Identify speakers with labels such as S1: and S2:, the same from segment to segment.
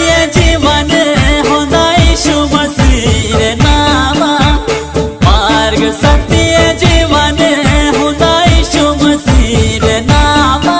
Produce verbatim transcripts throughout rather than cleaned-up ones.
S1: सत्य जीवन होंदा यीशु मसीह रे नामा मार्ग सत्य जीवन होंदा यीशु मसीह रे नामा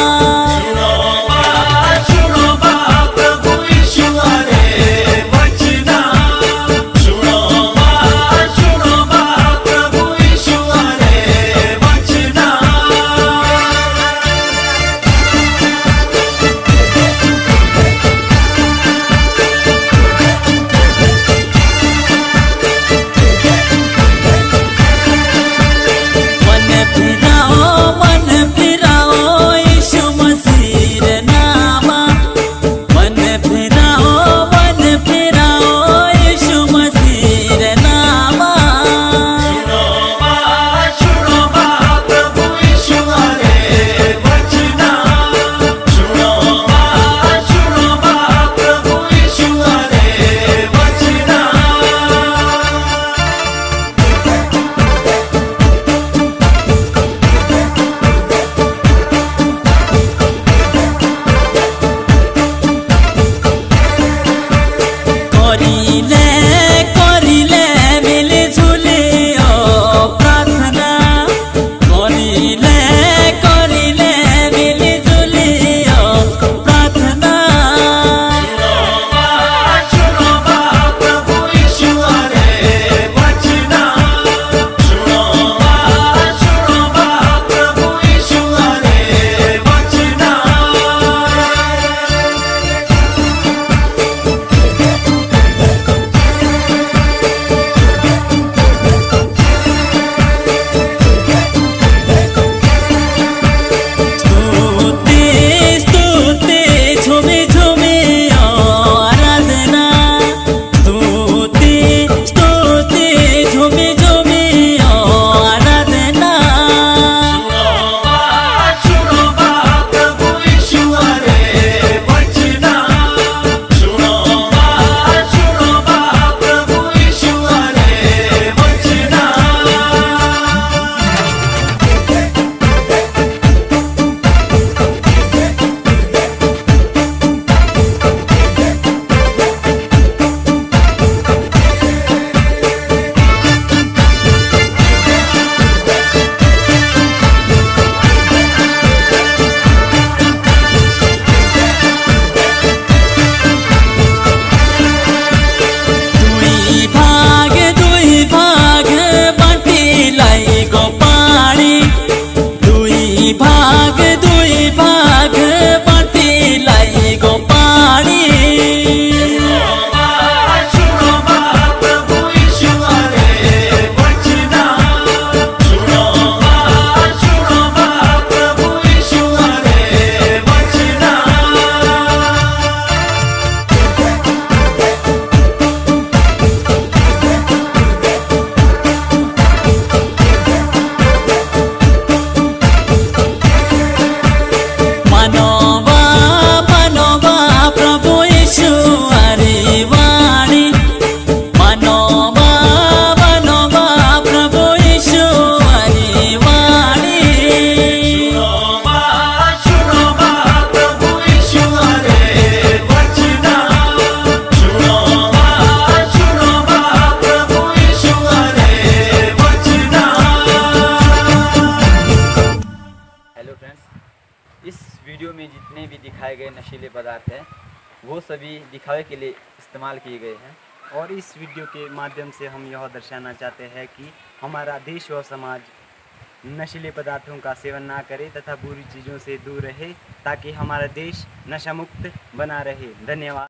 S1: भाग दुई भाग बाटी लाई गो पानी
S2: इस वीडियो में जितने भी दिखाए गए नशीले पदार्थ हैं वो सभी दिखावे के लिए इस्तेमाल किए गए हैं
S3: और इस वीडियो के माध्यम से हम यह दर्शाना चाहते हैं कि हमारा देश व समाज नशीले पदार्थों का सेवन ना करे तथा बुरी चीज़ों से दूर रहे ताकि हमारा देश नशा मुक्त बना रहे। धन्यवाद।